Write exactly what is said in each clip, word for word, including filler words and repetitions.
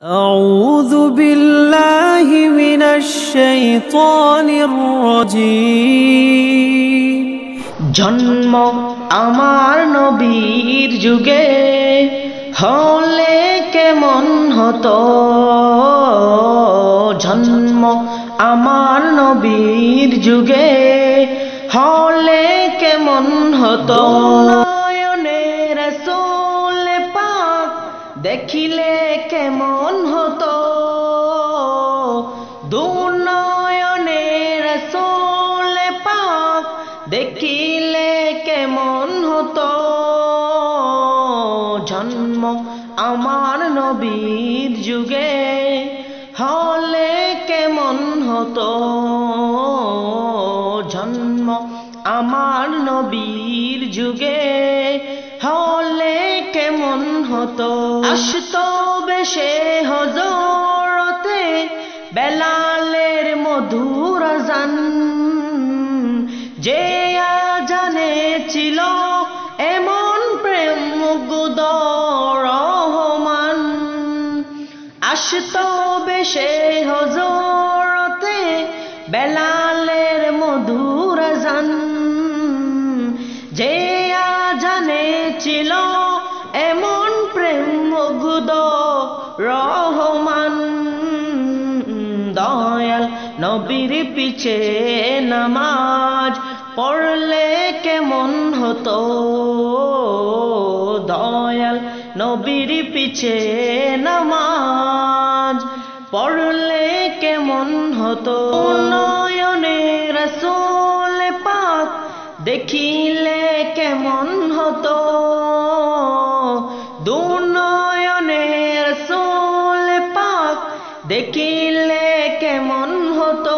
أعوذ بالله من الشيطان الرجيم জন্ম আমার নবীর যুগে হলে কেমন হতো জন্ম আমার নবীর যুগে হলে কেমন হতো নয়নে রাসূল পাক দেখিলে কেমন হতো দুনয়নে রাসূল পাক দেখিলে কেমন হতো জন্ম আমার নবীর যুগে হলে কেমন হতো জন্ম আমার নবীর যুগে হলে কেমন হতো আসতো বেশে হযরতে বেলালের মধুর আযান যে আজানে ছিল এমন প্রেম মুগ্ধ রহমান আসতো বেশে হযরতে বেলালের মধুর আযান যে আজানে ছিল এমন প্রেম মুগ্ধ রহমান দয়াল নবীর পিছে নামাজ পড়লে কেমন হতো দয়াল নবীর পিছে নামাজ পড়লে কেমন হতো নয়নে রাসূল পাক দেখিলে কেমন হতো দুনয়নে রাসূল পাক দেখিলে কেমন হতো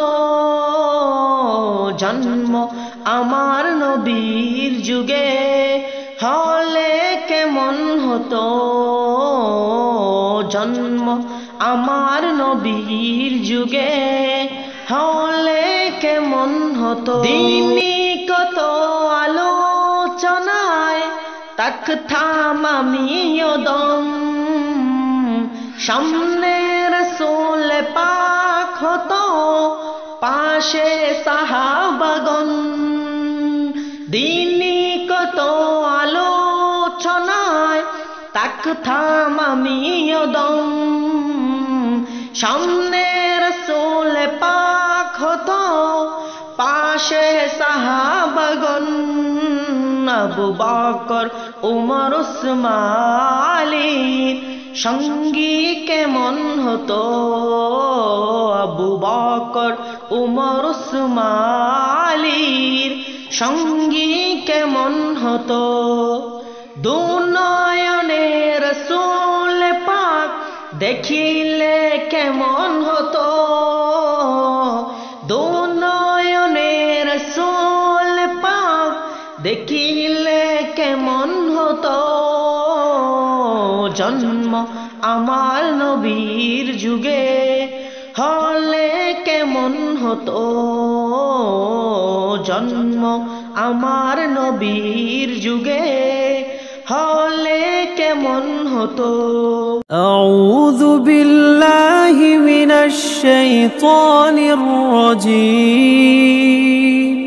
জন্ম আমার নবীর যুগে হলে কেমন হতো জন্ম আমার নবীর যুগে হলে কেমন হতো দিনী কত আলোচনায় থাকতাম আমিও দম সামনে রাসূল পাক হতো পাশে সাহাবাগণ দিনী কত আলোচনায় থাকতাম আমিও দম সামনে রাসূল পাক হতো পাশে সাহাবাগণ আবু বকর উমর উসমান আলীর সঙ্গী কেমন হতো আবু বকর উমর উসমান আলীর সঙ্গী কেমন হতো দুনয়নে রাসূল পাক দেখিলে কেমন হতো দুনয়নে রাসূল পাক দেখিলে কেমন হতো জন্ম আমার নবীর যুগে হলে কেমন হতো জন্ম আমার নবীর যুগে হলে কেমন হতো আউযু বিল্লাহি মিনাশ শাইতানির রাজীম